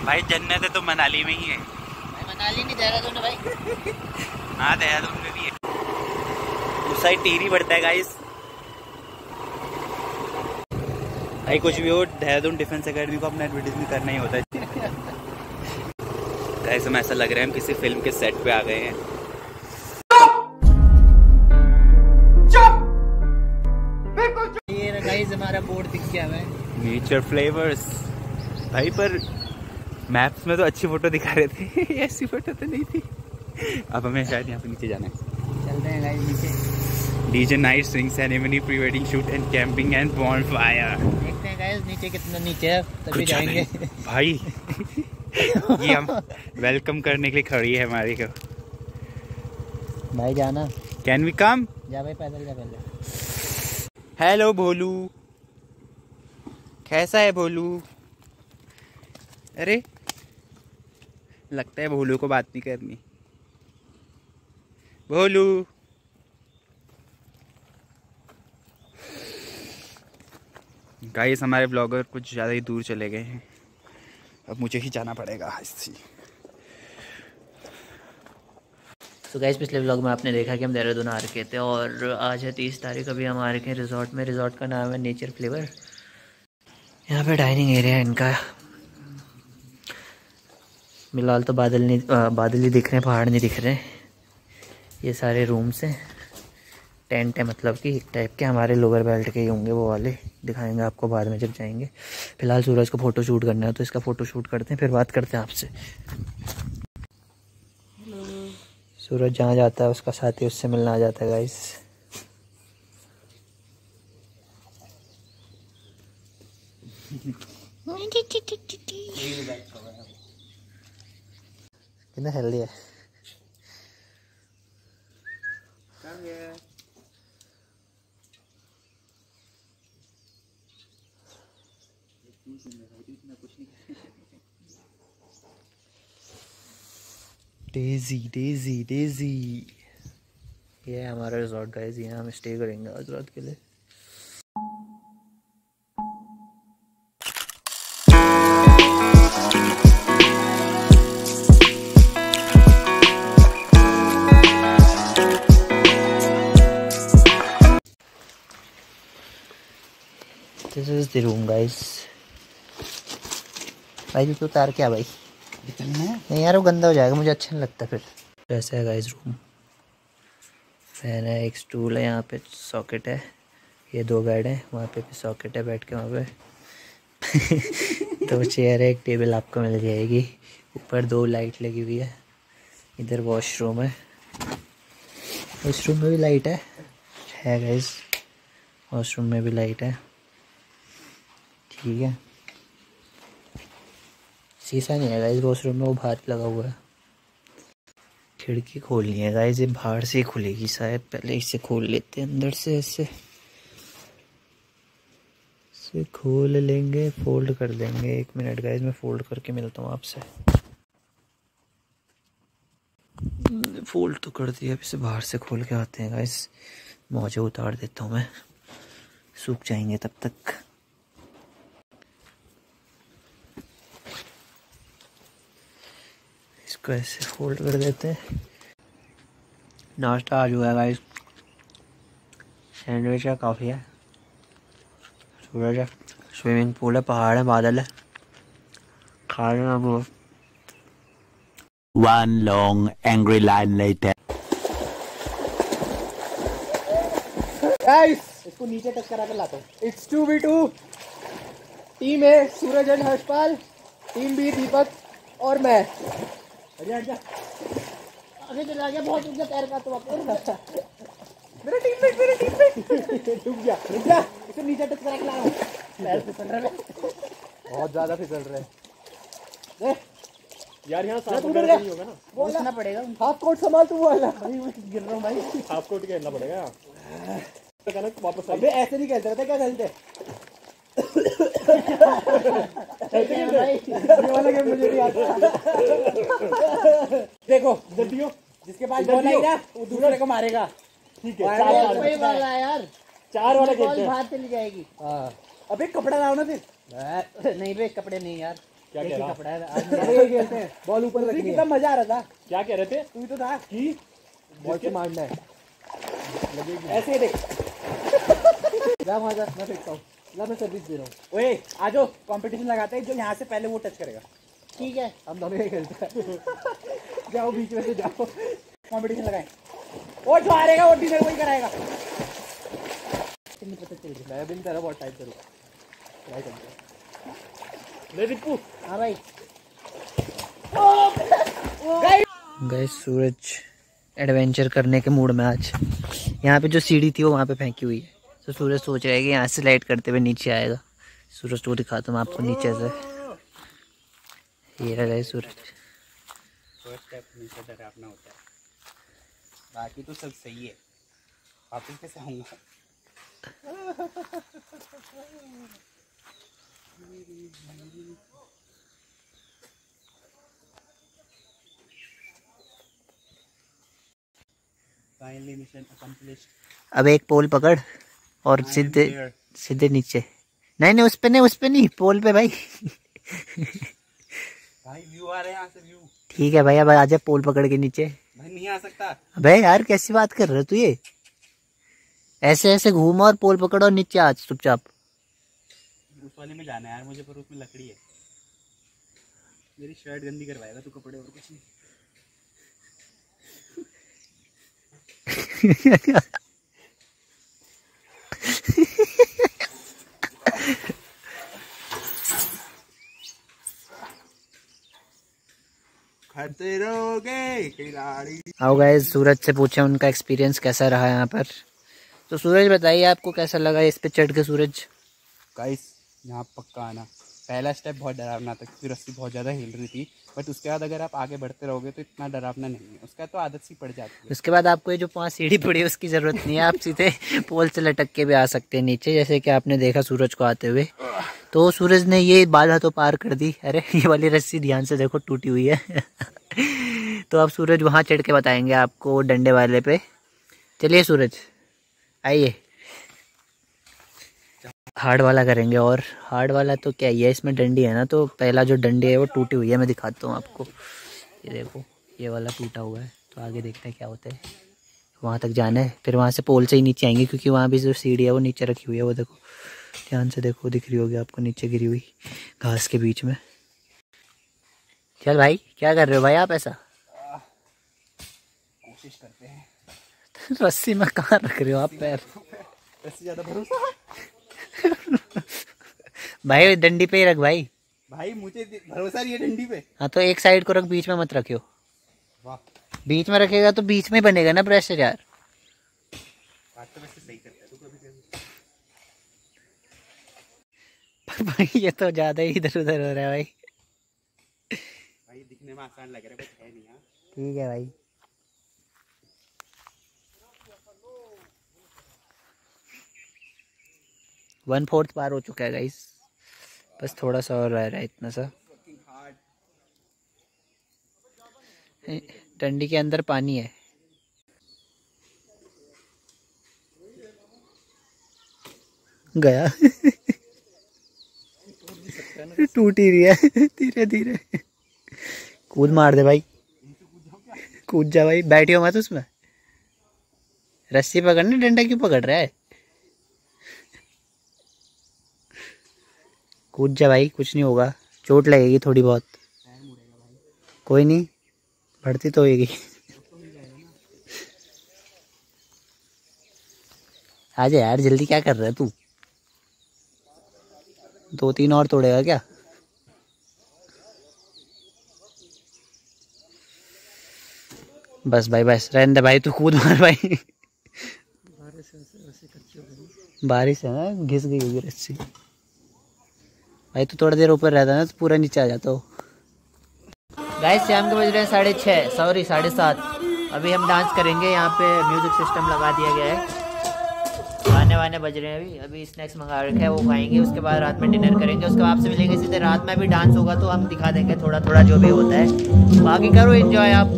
भाई जन्नत है तो मनाली में ही है भाई। मनाली नहीं, देहरादून है भाई। हाँ देहरादून में भी है, उस साइड टिहरी पड़ता है गाइस। भाई कुछ भी हो, देहरादून डिफेंस एकेडमी को अपना एडवर्टाइजमेंट करना ही होता है। गाइस हमें ऐसा लग रहा है हम किसी फिल्म के सेट पे आ गए हैं। ये गाइस हमारा बोर्ड दिख गया है, नेचर फ्लेवर्स। भाई पर मैप्स में तो अच्छी फोटो दिखा रहे थे, ऐसी फोटो तो नहीं थी। अब हमें शायद यहाँ पे नीचे जाना है। चलते हैं गाइस नीचे। DJ night swing ceremony, pre wedding shoot and camping and bonfire. देखते हैं गाइस नीचे कितना नीचे है, तभी जाएंगे। भाई ये हम वेलकम करने के लिए खड़ी है हमारी को। भाई जाना, कैन वी कम? जा भाई, पैदल जा पहले। हेलो भोलू, कैसा है भोलू? अरे लगता है भोलू को बात नहीं करनी। भोलू गाइस हमारे ब्लॉगर कुछ ज़्यादा ही दूर चले गए हैं, अब मुझे ही जाना पड़ेगा। तो गाइस पिछले व्लॉग में आपने देखा कि हम देहरादून आ रखे थे और आज है 30 तारीख। अभी हम आ रखे हैं रिजॉर्ट में। रिजॉर्ट का नाम है नेचर फ्लेवर। यहाँ पे डाइनिंग एरिया है इनका। फिलहाल तो बादल ही दिख रहे हैं, पहाड़ नहीं दिख रहे। ये सारे रूम्स हैं, टेंट है, मतलब कि एक टाइप के हमारे लोअर बेल्ट के ही होंगे वो वाले। दिखाएंगे आपको बाद में जब जाएंगे। फिलहाल सूरज को फ़ोटो शूट करना है तो इसका फ़ोटो शूट करते हैं, फिर बात करते हैं आपसे। सूरज जहाँ जाता है उसका साथी उससे मिलना आ जाता है गाइस। कितना हेल्दी है। डेजी डेजी डेजी, ये है हमारा रिजॉर्ट गाइस। यहाँ हम स्टे करेंगे आज रात के लिए। This is the room guys. भाई तो उतार क्या भाई, नहीं यार वो गंदा हो जाएगा, मुझे अच्छा नहीं लगता फिर। ऐसा है गाइस रूम। फैन है, एक स्टूल है, यहाँ पे सॉकेट है, ये 2 बेड है, वहाँ पे भी सॉकेट है, बैठ के वहाँ पे 2 चेयर है, एक टेबल आपको मिल जाएगी। ऊपर 2 लाइट लगी हुई है। इधर वॉशरूम है, वॉशरूम में भी लाइट है गाइस। वॉशरूम में भी लाइट है, ठीक है। शीशा नहीं है गाइस वॉशरूम में, वो बाहर लगा हुआ है। खिड़की खोलनी है गाइस, ये बाहर से ही खुलेगी शायद। पहले इसे खोल लेते हैं अंदर से, ऐसे खोल लेंगे, फोल्ड कर देंगे। 1 मिनट गाइस, मैं फोल्ड करके मिलता हूँ आपसे। फोल्ड तो कर दिया, अब इसे बाहर से खोल के आते हैं गाइस। मोजे उतार देता हूँ मैं, सूख जाएंगे तब तक। इसको ऐसे फोल्ड कर देते हैं। नाश्ता आ चुका है गाइस, सैंडविच है, कॉफ़ी है, सूरज है, स्विमिंग पूल है, पहाड़ है, बादल है, खा रहे हैं वो। One long angry line later. Guys इसको नीचे टच करा कर लाता हूँ। It's 2v2। Team A Suraj and Harshpal, team B Deepak और मैं। आगे चला गया, बहुत ऊंचा तैर का तो वापस। मेरा टीममेट डूब गया। रुक जा, इसे नीचे टच करा के ला रहा हूँ। पैर फिसल रहे हैं, बहुत ज्यादा फिसल रहे हैं यार। यहाँ सांप वगैरह नहीं होगा ना, बोलना पड़ेगा। हाफ कोट संभाल तू वाला। भाई मैं गिर रहा हूँ भाई, हाफ कोट खेलना पड़ेगा। तो कहना वापस अबे ऐसे नहीं खेलते रहते, क्या खेलते भाई। ये वाला गेम मुझे नहीं आता। देखो जल्दी हो, जिसके पास बॉल आई ना वो दूसरे को मारेगा। ठीक है, 4 वाला यार, 4 वाला बॉल खेलते हैं। बाहर चली जाएगी। हाँ अबे कपड़ा लाओ ना फिर। नहीं बे, कपड़े नहीं यार। क्या कह रहा? कपड़ा है आज ये खेलते हैं, बॉल ऊपर रखनी है। कितना मजा आ रहा था। क्या कह रहे थे? तू तो था कि बॉल से मारना है, लगेगी ऐसे ही देख। जा वहां जा, मैं फेंकता हूं। ला मैं सर्विस दे रहा हूं। ओए आ जाओ, कंपटीशन लगाते हैं, जो यहां से पहले वो टच करेगा। ठीक है, हम दोनों ही खेलते हैं। जाओ बीच में से जाओ, कंपटीशन लगाएं। वो जो हारेगा वो डिनर वही कराएगा। नहीं पता चल गया, मैं भी तेरा बहुत टाइप करूंगा, ट्राई करूंगा। ले रिपू। हां भाई। गाइस सूरज एडवेंचर करने के मूड में आज। यहाँ पे जो सीढ़ी थी वो वहाँ पे फेंकी हुई है, तो सूरज सोच रहा है कि यहाँ से स्लाइड करते हुए नीचे आएगा। सूरज तो दिखाता हूँ आपको नीचे से, ये रहा है सूरज। फर्स्ट स्टेप नीचे डरावना होता है, बाकी तो सब सही है। वापस कैसे आऊँगा? Finally mission accomplished. अब एक पोल पकड़ और सीधे सीधे नीचे। नहीं नहीं, उस पे नहीं, उस पे नहीं, पोल पे भाई। भाई व्यू आ रहा है यहाँ से, व्यू। ठीक है भाई, अब आजा पोल पकड़ के नीचे। भाई नहीं आ सकता। अबे यार कैसी बात कर रहे हो तू? ये ऐसे ऐसे घूम और पोल पकड़ो, नीचे आज चुपचाप। उस वाले में जाना है यार मुझे, पर उसमें लकड़ी है। मेरी शर्ट गंदी करवाएगा तू, कपड़े और कुछ नहीं। खाते रहोगे खिलाड़ी। आओ गाइस, सूरज से पूछे उनका एक्सपीरियंस कैसा रहा यहाँ पर। तो सूरज बताइए आपको कैसा लगा इस पे चढ़ के? सूरज गाइस यहाँ पक्का आना। पहला स्टेप बहुत डरावना था क्योंकि रस्सी बहुत ज़्यादा हिल रही थी, बट उसके बाद अगर आप आगे बढ़ते रहोगे तो इतना डरावना नहीं है। उसका तो आदत सी पड़ जाती है। उसके बाद आपको ये जो 5 सीढ़ी पड़ी है उसकी ज़रूरत नहीं है, आप सीधे पोल से लटक के भी आ सकते हैं नीचे, जैसे कि आपने देखा सूरज को आते हुए। तो सूरज ने ये बाधा तो पार कर दी। अरे ये वाली रस्सी ध्यान से देखो, टूटी हुई है। तो अब सूरज वहाँ चढ़ के बताएंगे आपको डंडे वाले पे। चलिए सूरज आइए, हार्ड वाला करेंगे। और हार्ड वाला तो क्या ही है, इसमें डंडी है ना, तो पहला जो डंडी है वो टूटी हुई है। मैं दिखाता हूँ आपको, ये देखो ये वाला टूटा हुआ है। तो आगे देखते हैं क्या होता है। वहाँ तक जाना है, फिर वहाँ से पोल से ही नीचे आएंगे, क्योंकि वहाँ भी जो सीढ़ी है वो नीचे रखी हुई है। वो देखो ध्यान से देखो, दिख रही होगी आपको नीचे गिरी हुई घास के बीच में। चल भाई, क्या कर रहे हो भाई आप ऐसा? कोशिश करते हैं। रस्सी में कहाँ रख रहे हो आप पैर? रस्सी ज़्यादा भरोसा भाई डंडी पे ही रख भाई। भाई मुझे भरोसा नहीं है डंडी पे। हाँ तो एक साइड को रख, बीच में मत रखियो। वाह, बीच में रखेगा तो बीच में ही बनेगा ना प्रेशर यार। बात तो वैसे सही करता है तू कभी कभी। भाई ये तो ज्यादा ही इधर उधर हो रहा है भाई। भाई दिखने में आसान लग रहा है बट है नहीं। हाँ ठीक है भाई। वन फोर्थ पार हो चुका है गाइस, बस थोड़ा सा और रह रहा है, इतना सा। डंडी के अंदर पानी है। गया टूट ही रही है धीरे धीरे। कूद मार दे भाई, कूद जा भाई, बैठियो मत उसमें। रस्सी पकड़ने, डंडा क्यों पकड़ रहा है? कूद जा भाई, कुछ नहीं होगा, चोट लगेगी थोड़ी बहुत, कोई नहीं, बढ़ती तो होगी। आजा यार जल्दी, क्या कर रहा है तू? 2-3 और तोड़ेगा क्या? बस भाई बस, रहने दे भाई, तू कूद मार भाई। बारिश है ना, घिस गई होगी रस्सी। भाई तो थोड़ा देर ऊपर रहता ना तो पूरा नीचे आ जाता हो। गाइस शाम के बज रहे हैं 6:30, सॉरी 7:30। अभी हम डांस करेंगे, यहाँ पे म्यूजिक सिस्टम लगा दिया गया है, गाने वाने बज रहे हैं। अभी स्नैक्स मंगा रखे हैं, वो खाएंगे, उसके बाद रात में डिनर करेंगे। उसके बाद आपसे मिलेंगे सीधे रात में। भी डांस होगा तो हम दिखा देंगे थोड़ा थोड़ा जो भी होता है। बाकी करो एंजॉय आप।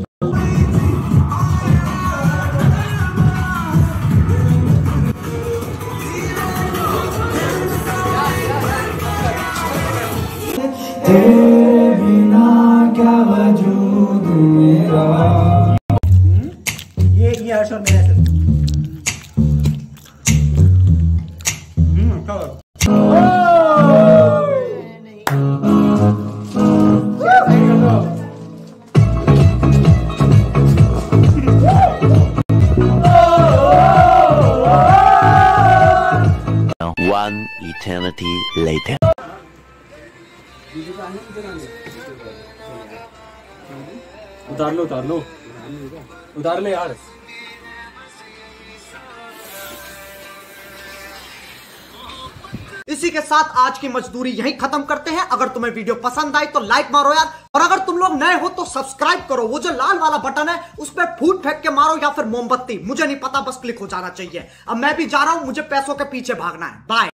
ये हर्ष और मेरा है। One eternity later. उतार ले यार। इसी के साथ आज की मजदूरी यहीं खत्म करते हैं। अगर तुम्हें वीडियो पसंद आई तो लाइक मारो यार, और अगर तुम लोग नए हो तो सब्सक्राइब करो। वो जो लाल वाला बटन है उस पर फूट फेंक के मारो या फिर मोमबत्ती, मुझे नहीं पता, बस क्लिक हो जाना चाहिए। अब मैं भी जा रहा हूं, मुझे पैसों के पीछे भागना है। बाय।